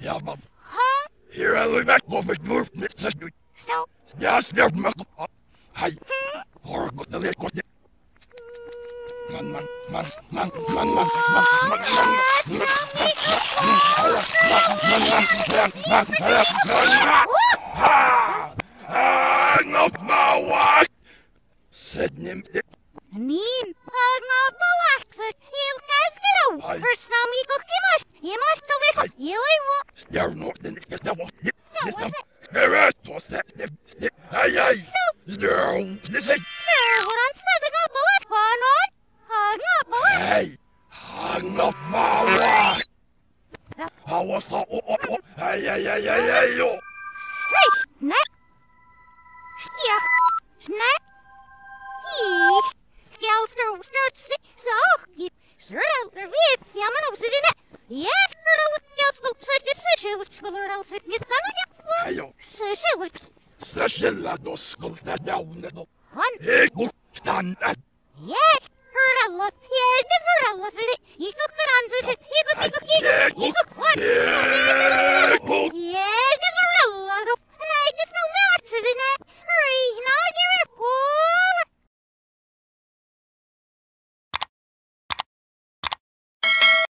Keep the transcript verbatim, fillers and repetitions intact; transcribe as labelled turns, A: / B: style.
A: Japan.
B: Huh?
A: Here I look back over the roof.
B: So?
A: Yes, there's my Hi. Or got the lake. Man, man, man, man, man, man, man, man, man, not my wife. Said him.
B: Niin, hagna boaksert, hilkäs minun. Hörsnami kokkimas, himasta veka, hilaivu.
A: Stjärn not den nästa vart.
B: Nästa vart.
A: Det är så sätt. Aj, aj. Stjärn, det säger.
B: Hurran snädga boak, panon. Hagna boak.
A: Hej, hagna boak. Han var så, aj, aj, aj, aj, aj, jo.
B: Säg, nej. Stja, nej. Hii. Jau snur, snur, snur, så, gip. Sröldr, vip, ja men också det. Ja, sröldr, jag slog så det så skulle skulle alltså inte kan jag.
A: Ajo.
B: Så skulle.
A: Särskilda då skulle jag då.
B: Han.
A: Jag stannar.
B: Ja, sröldr, ja, det sröldr så det. Jag kan anse sig. Jag kan jag kan jag kan.
A: Jag